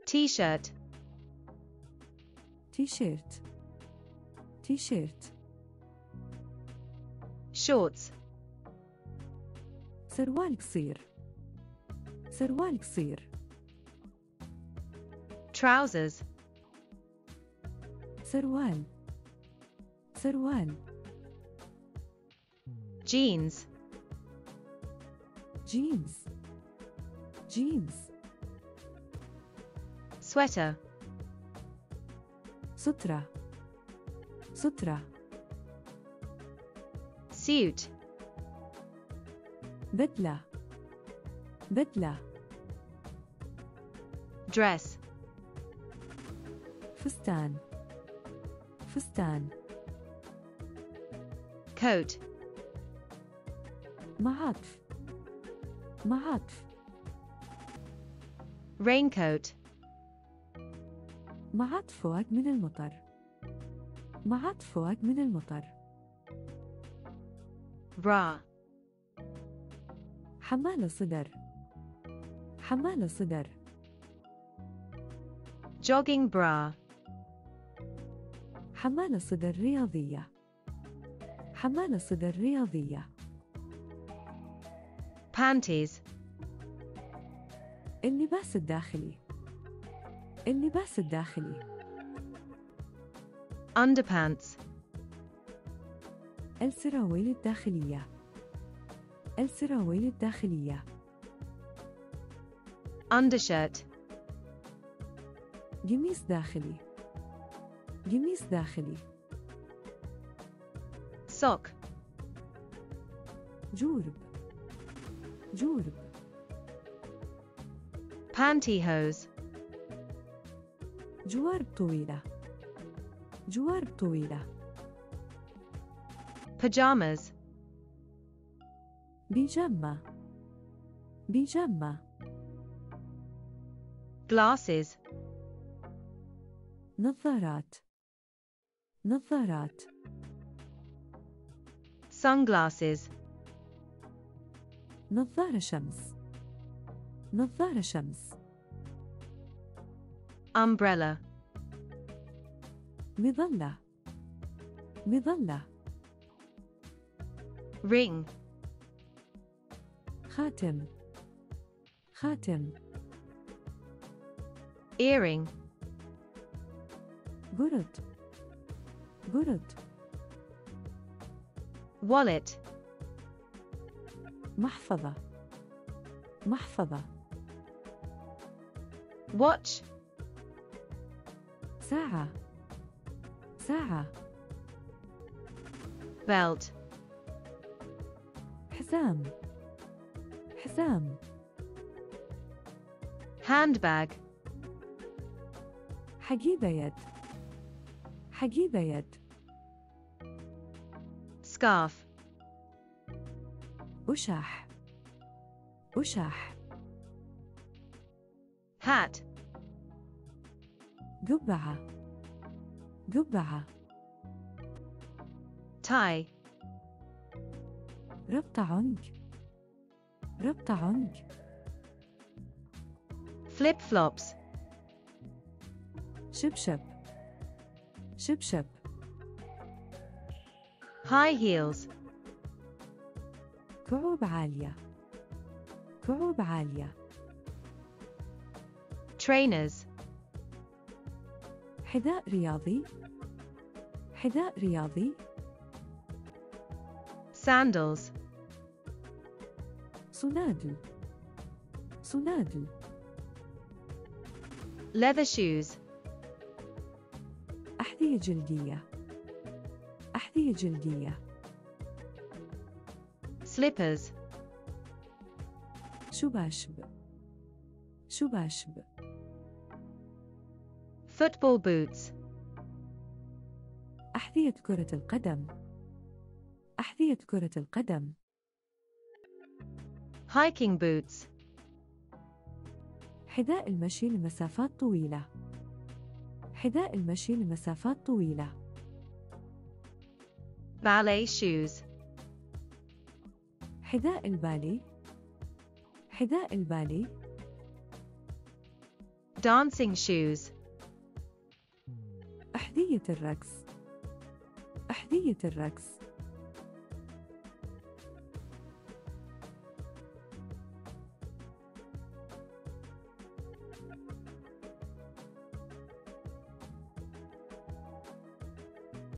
T-shirt. تيشيرت تيشيرت. Shorts. سروال قصير سروال قصير. Trousers. سروال سروال. Jeans. جينز جينز. Sweater. سترة سترة. Suit. بدلة بدلة. Dress. فستان فستان. Coat. معطف معطف. Raincoat. معطف فوق من المطر معطف فوق من المطر. Bra. حمالة صدر حمالة صدر. Jogging bra. حمالة صدر رياضية حمالة صدر رياضية. Panties. اللباس الداخلي اللباس الداخلي. Underpants. السراويل الداخلية السراويل الداخلية. Undershirt. قميص داخلي قميص داخلي. Sock. جورب جورب. Pantyhose. جوارب طويلة جوارب طويلة. Pajamas. بيجامة بيجامة. Glasses. نظارات نظارات. Sunglasses. نظارة شمس نظارة شمس. Umbrella. مظلة مظلة. Ring. خاتم خاتم. Earring. قرد قرد. Wallet. محفظة محفظة. Watch. ساعة ساعة. Belt. حزام حزام. Handbag. حقيبة يد حقيبة يد. Scarf. أشاح أشاح. Hat. قبعة قبعة. Tie. ربط عنق ربط عنق. Flip-flops. شبشب شبشب. High heels. كعوب عالية كعوب عالية. Trainers. حذاء رياضي حذاء رياضي. Sandals. صنادل صنادل. Leather shoes. أحذية جلدية أحذية جلدية. Slippers. شباشب شباشب. Football boots. أحذية كرة القدم أحذية كرة القدم. Hiking boots. حذاء المشي لمسافات طويلة حذاء المشي لمسافات طويلة. Ballet shoes. حذاء البالي حذاء البالي. dancing shoes, أحذية الرقص. أحذية الرقص.